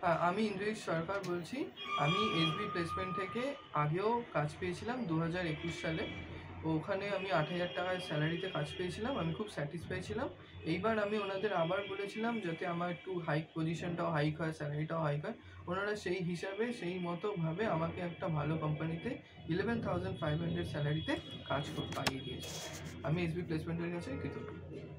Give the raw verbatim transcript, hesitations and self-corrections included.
হ্যাঁ, আমি ইন্দ্রজিৎ সরকার বলছি। আমি এসবি প্লেসমেন্ট থেকে আগেও কাজ পেয়েছিলাম দু হাজার একুশ সালে। ওখানে আমি আট হাজার টাকায় স্যালারিতে কাজ পেয়েছিলাম, আমি খুব স্যাটিসফাই ছিলাম। এইবার আমি ওনাদের আবার বলেছিলাম যাতে আমার একটু হাইক পজিশনটাও হাইক হয়, স্যালারিটাও হাইক হয়। ওনারা সেই হিসাবে সেই মতোভাবে আমাকে একটা ভালো কোম্পানিতে ইলেভেন থাউজেন্ড ফাইভ হান্ড্রেড স্যালারিতে কাজ পাইয়ে দিয়েছে। আমি এসবি প্লেসমেন্টের কাছে কৃতজ্ঞ।